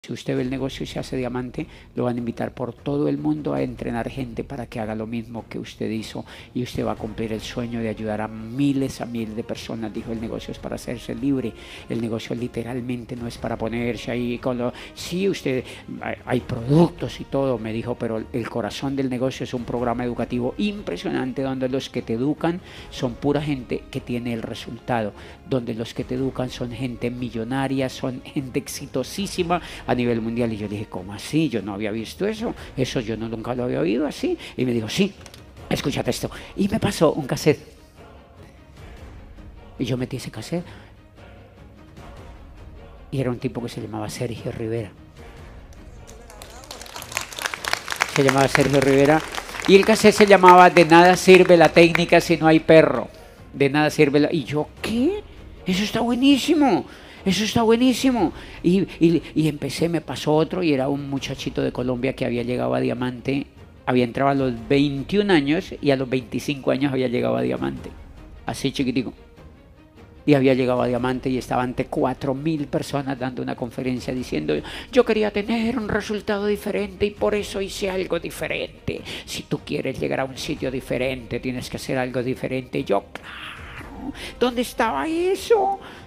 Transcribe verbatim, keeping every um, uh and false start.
Si usted ve el negocio y se hace diamante, lo van a invitar por todo el mundo a entrenar gente para que haga lo mismo que usted hizo y usted va a cumplir el sueño de ayudar a miles a miles de personas. Dijo, el negocio es para hacerse libre, el negocio literalmente no es para ponerse ahí con lo... Sí, usted, hay productos y todo, me dijo, pero el corazón del negocio es un programa educativo impresionante donde los que te educan son pura gente que tiene el resultado, donde los que te educan son gente millonaria, son gente exitosísima a nivel mundial. Y yo le dije, ¿cómo así? Yo no había visto eso, eso yo no, nunca lo había oído así. Y me dijo, sí, escúchate esto. Y me pasó un cassette. Y yo metí ese cassette. Y era un tipo que se llamaba Sergio Rivera. Se llamaba Sergio Rivera. Y el cassette se llamaba De nada sirve la técnica si no hay perro. De nada sirve la... Y yo, ¿qué? Eso está buenísimo. Eso está buenísimo. Y, y, y empecé, me pasó otro y era un muchachito de Colombia que había llegado a diamante, había entrado a los veintiún años y a los veinticinco años había llegado a diamante, así chiquitico. Y había llegado a diamante y estaba ante cuatro mil personas dando una conferencia diciendo, yo quería tener un resultado diferente y por eso hice algo diferente. Si tú quieres llegar a un sitio diferente, tienes que hacer algo diferente. Y yo, claro, ¿dónde estaba eso?